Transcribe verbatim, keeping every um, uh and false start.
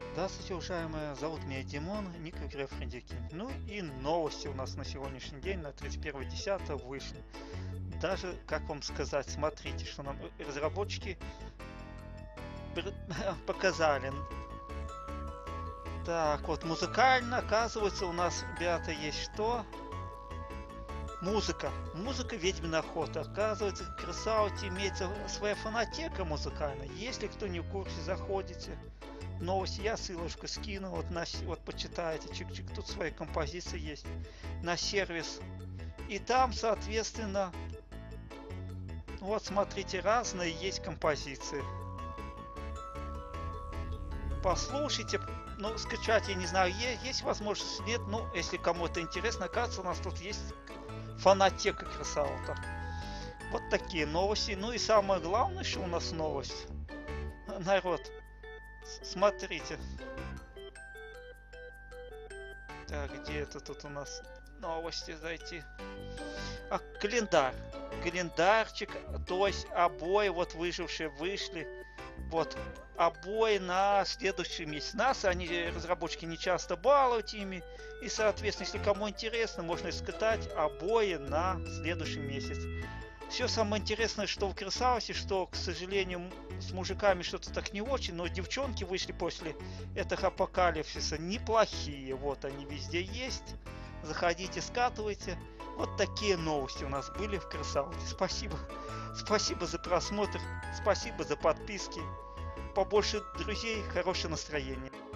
Здравствуйте, уважаемые, зовут меня Димон, ник в игре Френдики. Ну и новости у нас на сегодняшний день, на тридцать первое десятое вышли. Даже, как вам сказать, смотрите, что нам разработчики показали. Так, вот музыкально, оказывается, у нас, ребята, есть что? Музыка. Музыка «Ведьмина охота». Оказывается, в Красауте имеется своя фонотека музыкальная. Если кто не в курсе, заходите. Новости, я ссылочку скину, вот, на, вот почитайте, чик-чик, тут свои композиции есть. На сервис. И там, соответственно, вот смотрите, разные есть композиции. Послушайте, ну, скачать, я не знаю, есть, есть возможность, нет, ну, если кому-то интересно, оказывается, у нас тут есть фонотека Красаута. Вот такие новости. Ну и самое главное, что у нас новость. Народ, смотрите. Так, где это тут у нас новости зайти? А, календарь. Календарчик, то есть обои, вот выжившие вышли. Вот, обои на следующий месяц. Нас, они, разработчики, не часто балуют ими. И, соответственно, если кому интересно, можно искать обои на следующий месяц. Все самое интересное, что в Красауте, что, к сожалению, с мужиками что-то так не очень, но девчонки вышли после этого апокалипсиса неплохие. Вот они везде есть. Заходите, скатывайте. Вот такие новости у нас были в Красауте. Спасибо. Спасибо за просмотр. Спасибо за подписки. Побольше друзей, хорошее настроение.